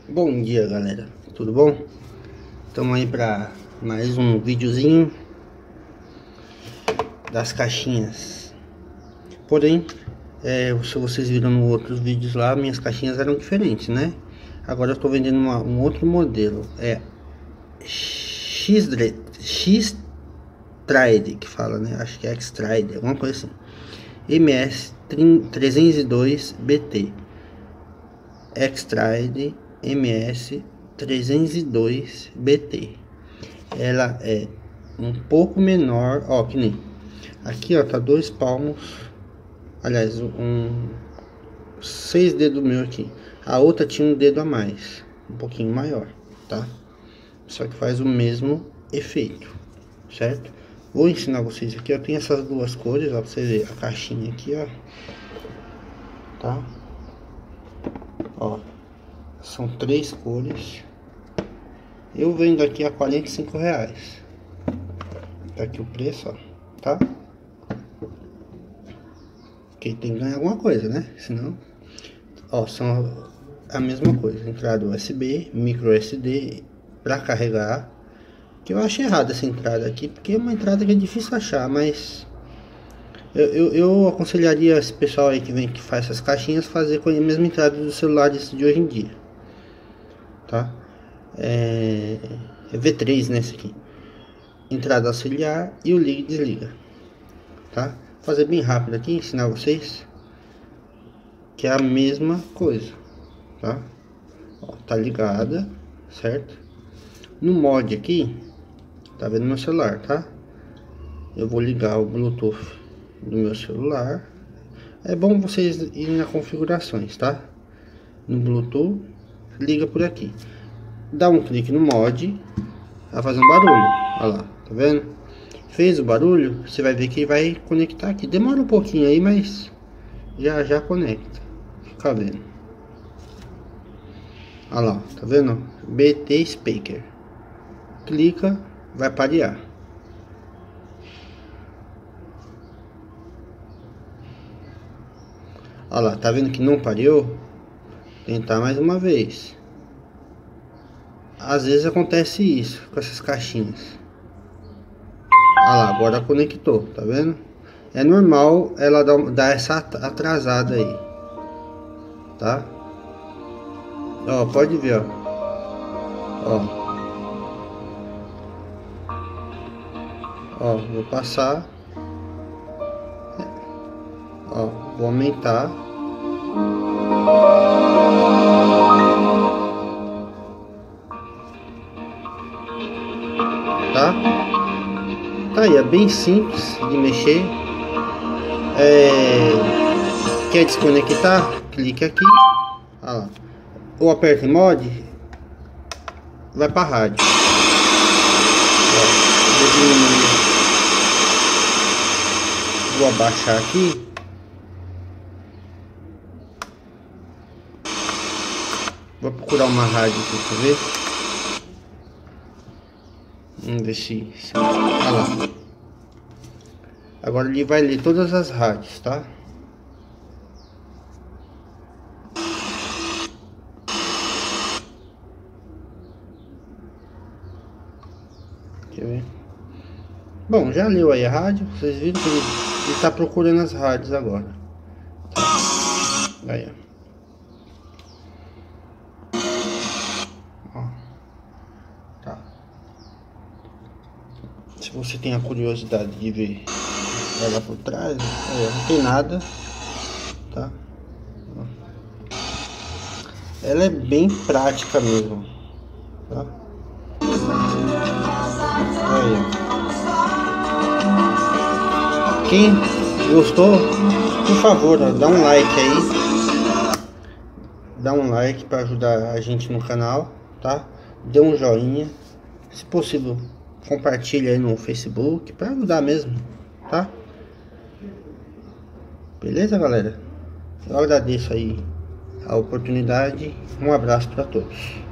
Bom dia, galera, tudo bom? Estamos aí para mais um videozinho das caixinhas. Porém, se vocês viram nos outros vídeos lá, minhas caixinhas eram diferentes, né? Agora eu estou vendendo um outro modelo, X-Tride, que fala, né? Acho que é X-Tride, alguma coisa assim. MS 302 BT X-Tride MS 302 BT. Ela é um pouco menor, ó, que nem aqui, ó, tá 2 palmos, aliás, 6 dedos meu aqui. A outra tinha um dedo a mais, um pouquinho maior, tá? Só que faz o mesmo efeito, certo? Vou ensinar vocês aqui, ó, tem essas duas cores, ó, pra vocês verem a caixinha aqui, ó, tá? Ó, são 3 cores. Eu vendo aqui a R$45. Tá aqui o preço, ó, tá? Porque tem que ganhar alguma coisa, né? Senão, ó, são a mesma coisa. Entrada USB, micro SD para carregar. Que eu achei errado essa entrada aqui, porque é uma entrada que é difícil achar, mas eu aconselharia esse pessoal aí que faz essas caixinhas fazer com a mesma entrada dos celulares de hoje em dia, tá? É V3, né, esse aqui. Entrada auxiliar e o liga e desliga, tá? Vou fazer bem rápido aqui, ensinar vocês que é a mesma coisa, tá? Ó, tá ligada, certo? No mod aqui, tá vendo meu celular, tá? Eu vou ligar o Bluetooth do meu celular. É bom vocês irem nas configurações, tá? No Bluetooth, liga por aqui. Dá um clique no mod, vai fazer um barulho, olha lá, tá vendo? Fez o barulho, você vai ver que vai conectar aqui. Demora um pouquinho aí, mas já conecta. Fica vendo. Olha lá, tá vendo? BT Speaker. Clica, vai parear. Olha lá, tá vendo que não pareou? Tentar mais uma vez. Às vezes acontece isso com essas caixinhas. Olha lá, agora conectou, tá vendo? É normal ela dar essa atrasada aí, tá? Ó, pode ver, ó. Ó, vou passar. Ó, vou aumentar. Tá? Tá aí, é bem simples de mexer. Quer desconectar? Clique aqui. Olha lá. Ou aperta em mod, vai para rádio. Vou abaixar aqui. Vou procurar uma rádio aqui pra ver. Vamos ver se... Olha lá. Agora ele vai ler todas as rádios, tá? Quer ver? Bom, já leu aí a rádio. Vocês viram que ele tá procurando as rádios agora, tá? Aí, ó. Tá. Se você tem a curiosidade de ver ela por trás, não tem nada, tá? Ela é bem prática mesmo, tá? Aí, quem gostou, por favor, ó, dá um like aí, dá um like para ajudar a gente no canal, tá? Dê um joinha, se possível compartilha aí no Facebook para ajudar mesmo, tá? Beleza, galera? Eu agradeço aí a oportunidade. Um abraço para todos.